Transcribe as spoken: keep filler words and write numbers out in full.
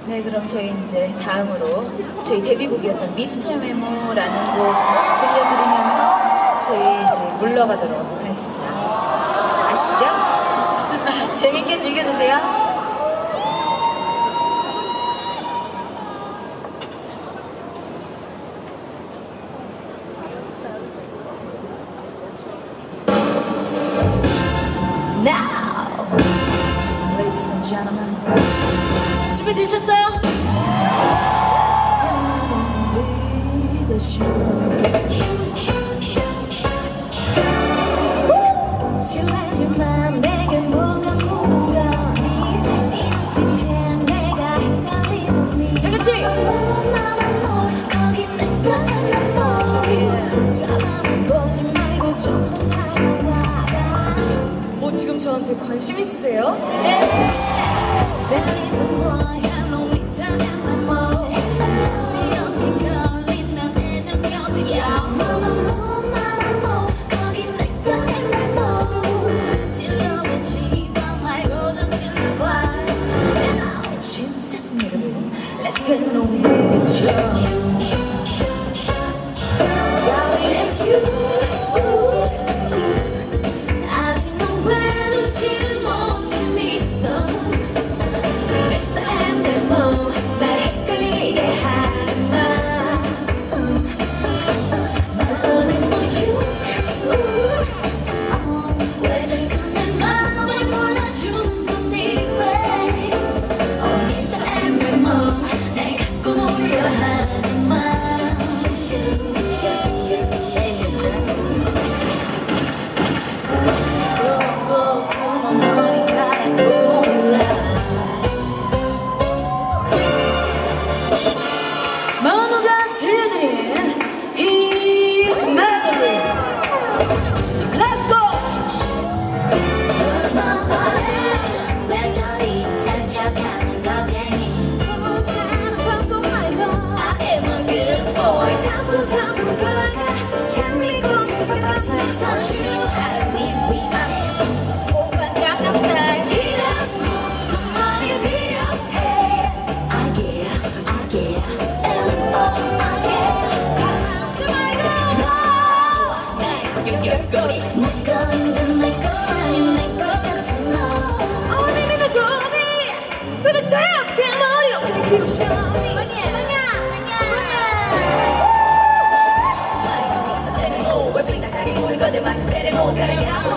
네, 그럼 저희 이제 다음으로 저희 데뷔곡이었던 미스터 메모라는 곡 들려드리면서 저희 이제 물러가도록 하겠습니다. 아쉽죠? 재밌게 즐겨주세요. Now, ladies and gentlemen, 준비되셨어요? 실례지만 내게 뭐가 묻은 거니 네 눈빛에 내가 헷갈리잖니 다 같이! 거기 내 사랑은 쳐다만 보지 말고 좀 더 다가와봐. 뭐 지금 저한테 관심 있으세요? There is a boy, hello mister and more. 네 여친 걸린 난 애정 겹이야. 거기 next time and more. 찔러보지 말고 좀 찔러봐. Now, 신세스 여러분, let's get on with you. Yeah, it's you. 마마가 들려드리는 히트 메들리. Let's go! 왜 저리 산책하는 거쟁이 못하는 것도 말고 I am a good boy 사분사분 걸어가 장미꽃을 꺾어서 Mister True I win we are 오빤 강남스타일 Jesus know somebody 필요해 I get I get and oh I get 가만두지 말고 no 날 연결고리 내 건든 내 거라면 내 것 같은 너 어디니 내 꿈이 도대체 어떻게 머리로 그렇게 키우셨니 마냐 마냐 마냐 왜 빙나가게 우는 거들 마치 베레모 사랑이 아무